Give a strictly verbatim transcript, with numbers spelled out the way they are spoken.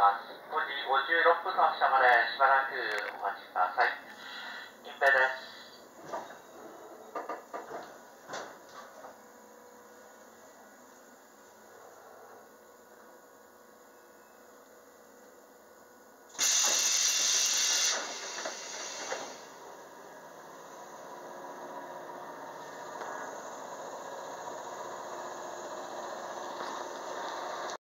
ます。ごじごじゅうろっぷんの発車までしばらくお待ちください。インペです。